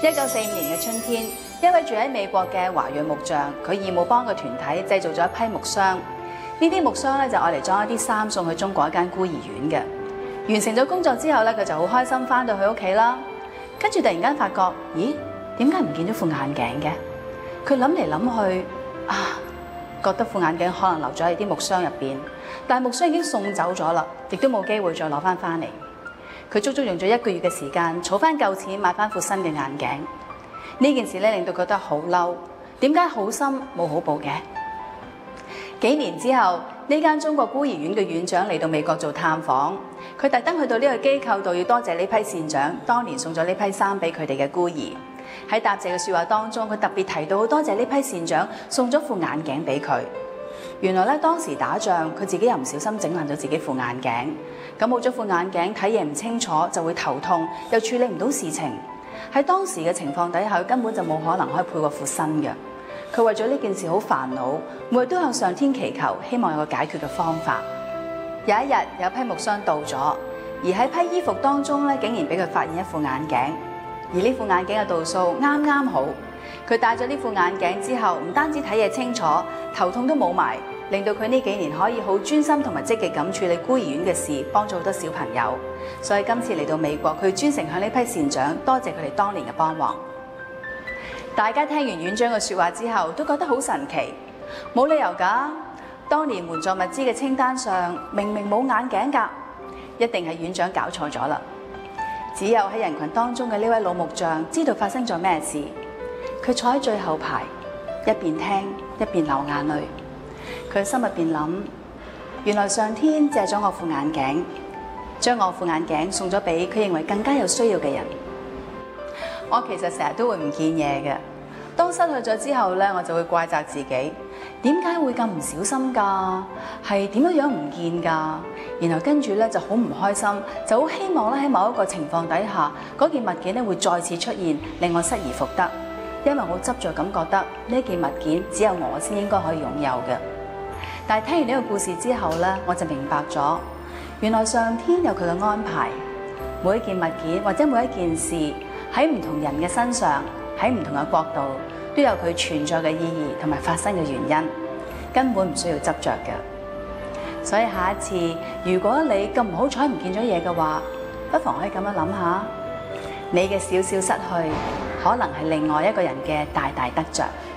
1945年嘅春天，一位住喺美國嘅華裔木匠，佢義務幫個團體製造咗一批木箱。呢啲木箱咧就愛嚟裝一啲衫送去中國一間孤兒院嘅。完成咗工作之後咧，佢就好開心翻到去屋企啦。跟住突然間發覺，咦？點解唔見咗副眼鏡嘅？佢諗嚟諗去，覺得副眼鏡可能留咗喺啲木箱入邊，但係木箱已經送走咗啦，亦都冇機會再攞翻嚟。佢足足用咗1個月嘅時間，儲翻夠錢買翻副新嘅眼鏡。呢件事咧令到佢覺得好嬲，點解好心冇好報嘅？幾年之後，呢間中國孤兒院嘅院長嚟到美國做探訪，佢特登去到呢個機構度要多謝呢批善長當年送咗呢批衫俾佢哋嘅孤兒。喺答謝嘅説話當中，佢特別提到好多謝呢批善長送咗副眼鏡俾佢。原來咧當時打仗，佢自己又唔小心整爛咗自己副眼鏡，咁冇咗副眼鏡睇嘢唔清楚，就會頭痛，又處理唔到事情。喺當時嘅情況底下，佢根本就冇可能可以配過副新嘅。佢為咗呢件事好煩惱，每日都向上天祈求，希望有個解決嘅方法。有一日，有批木箱到咗，而喺批衣服當中咧，竟然俾佢發現一副眼鏡。而呢副眼鏡嘅度數啱啱好，佢戴咗呢副眼鏡之後，唔單止睇嘢清楚，頭痛都冇埋，令到佢呢幾年可以好專心同埋積極咁處理孤兒院嘅事，幫助好多小朋友。所以今次嚟到美國，佢專程向呢批善長多謝佢哋當年嘅幫忙。大家聽完院長嘅説話之後，都覺得好神奇，冇理由㗎。當年援助物資嘅清單上明明冇眼鏡㗎，一定係院長搞錯咗啦。只有喺人群當中嘅呢位老木匠知道發生咗咩事，佢坐喺最後排，一邊聽一邊流眼淚。佢心入邊諗：原來上天借咗我副眼鏡，將我副眼鏡送咗俾佢認為更加有需要嘅人。我其實成日都會唔見嘢嘅，當失去咗之後咧，我就會怪責自己，點解會咁唔小心㗎？係點樣唔見㗎？然後跟住咧就好唔開心，就好希望咧喺某一個情況底下，嗰件物件咧會再次出現，令我失而復得。因為我執着咁覺得呢件物件只有我先應該可以擁有嘅。但係聽完呢個故事之後咧，我就明白咗，原來上天有佢嘅安排，每一件物件或者每一件事喺唔同人嘅身上，喺唔同嘅角度都有佢存在嘅意義同埋發生嘅原因，根本唔需要執着嘅。所以下一次如果你咁唔好彩唔見咗嘢嘅話，不妨可以咁樣諗下，你嘅少少失去可能係另外一個人嘅大大得着。